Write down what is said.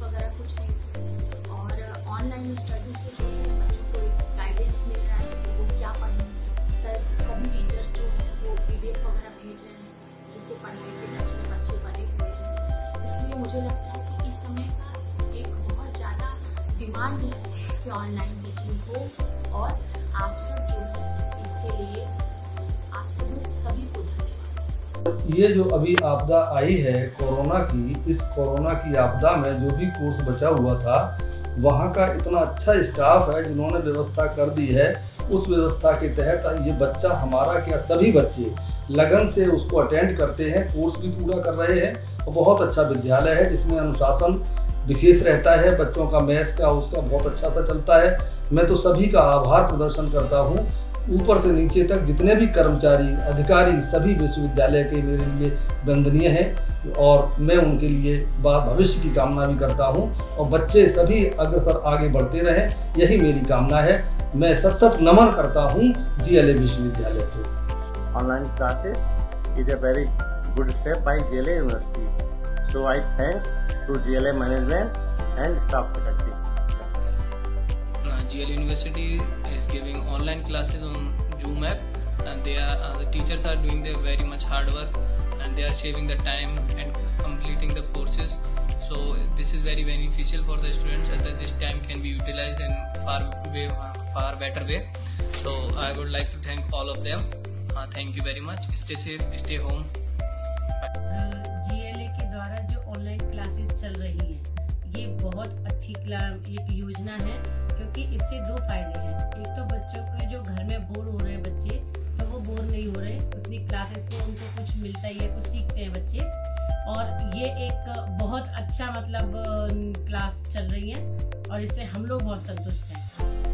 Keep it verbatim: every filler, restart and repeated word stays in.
वगैरह कुछ नहीं थे, और ऑनलाइन स्टडी से जो है बच्चों को एक गाइडेंस मिल रहा है कि वो क्या पढ़ें। सर सभी टीचर्स जो है वो पीडीएफ वगैरह भेज रहे हैं जिससे पढ़ने के टच में बच्चे बने हुए हैं। इसलिए मुझे लगता है कि इस समय का एक बहुत ज़्यादा डिमांड है कि ऑनलाइन टीचिंग हो, और आप सब जो है इसके लिए आप सभी सभी को धन्यवाद। ये जो अभी आपदा आई है कोरोना की, इस कोरोना की आपदा में जो भी कोर्स बचा हुआ था, वहाँ का इतना अच्छा स्टाफ है जिन्होंने व्यवस्था कर दी है। उस व्यवस्था के तहत ये बच्चा हमारा क्या सभी बच्चे लगन से उसको अटेंड करते हैं, कोर्स भी पूरा कर रहे हैं। और बहुत अच्छा विद्यालय है जिसमें अनुशासन विशेष रहता है, बच्चों का मैथ्स का उसका बहुत अच्छा सा चलता है। मैं तो सभी का आभार प्रदर्शन करता हूँ, ऊपर से नीचे तक जितने भी कर्मचारी अधिकारी सभी विश्वविद्यालय के मेरे लिए वंदनीय हैं, और मैं उनके लिए बात भविष्य की कामना भी करता हूं, और बच्चे सभी अग्रसर आगे बढ़ते रहें, यही मेरी कामना है। मैं सत सत नमन करता हूं जीएलए विश्वविद्यालय को। Online classes is a very good step by GLA university, so I thanks to GLA management and staff faculty. G L University is giving online classes on Zoom app, and they are uh, the teachers are doing their very much hard work, and they are saving the time and completing the courses. So this is very beneficial for the students, and that this time can be utilized in far way far better way. So I would like to thank all of them. Uh, thank you very much. Stay safe, stay home. G L A के द्वारा जो online classes चल रही है, ये बहुत अच्छी एक योजना है, क्योंकि इससे दो फायदे हैं। एक तो बच्चों के जो घर में बोर हो रहे हैं बच्चे, तो वो बोर नहीं हो रहे, उतनी क्लासेस से उनको कुछ मिलता ही है, कुछ सीखते हैं बच्चे। और ये एक बहुत अच्छा मतलब क्लास चल रही है, और इससे हम लोग बहुत संतुष्ट हैं।